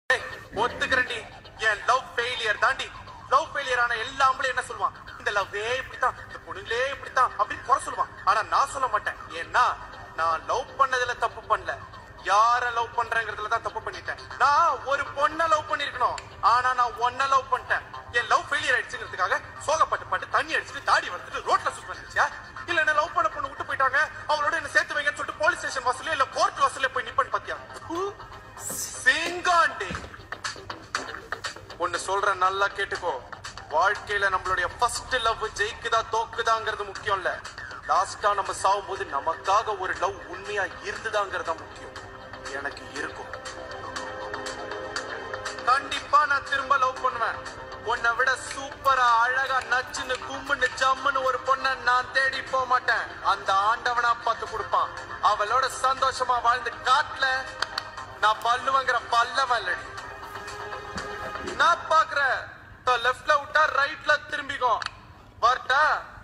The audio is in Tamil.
ஒத்துக்கிறண்டி, என் லவ் ஃபெயிலியர் தாண்டி. லவ் ஃபெயிலியர் ஆன எல்லா ஆம்பளையும் என்ன சொல்லுவான், இந்த லவ்வே இப்படித்தான், இந்த பொண்ணுங்களே இப்படித்தான் அப்படின்னு குறை சொல்லுவான். ஆனா நான் சொல்ல மாட்டேன். ஏன்னா நான் லவ் பண்ணதுல தப்பு பண்ணல, யார லவ் பண்றேங்கிறதுல தான் தப்பு பண்ணிட்டேன். நான் ஒரு பொண்ணை லவ் பண்ணிருக்கணும், ஆனா நான் ஒன்ன லவ் பண்ணிட்டேன். என் லவ் ஃபெயிலியர் ஆயிடுச்சுங்கிறதுக்காக சோகப்பட்டு தண்ணி அடிச்சுட்டு தாடி வந்துட்டு ரோட்ல சுத்த பண்ணிருச்சியா? இல்ல என்ன லவ் பண்ண பொண்ணு விட்டு போயிட்டாங்க, அவளோட என்ன சேர்த்து வைங்கன்னு சொல்லிட்டு போலீஸ் ஸ்டேஷன் வாசல்ல இல்ல கோர்ட் வாசல்ல போய் நிப்பன்னு பாத்தியா? சிங்காண்டி ஒன்னு சொல்ற, நல்லா கேட்டுக்கோ. வாழ்க்கையில நம்மளுடைய ஃபர்ஸ்ட் லவ் ஜெயிக்குதா தோக்குதாங்கிறது முக்கியம் இல்ல, லாஸ்டா நம்ம சாவும் போது நமக்காக ஒரு லவ் உண்மையா இருந்துதாங்கிறதா முக்கியம். எனக்கு இருக்கும். கண்டிப்பா நான் திரும்ப லவ் பண்ணுவேன். உன்னை விட சூப்பரா அழகா நச்சுன்னு கும்முன்னு ஜம்முன்னு ஒரு பொண்ணை நான் தேடி போக மாட்டேன். அந்த ஆண்டவனா பார்த்து கொடுப்பான். அவளோட சந்தோஷமா வாழ்ந்து காட்டல நான் பல்லுவங்கிற பல்லவன் இல்லடி. நான் பாக்குற லெஃப்ட்ல விட்டா ரைட்ல திரும்பிக்கும். வரட்டா?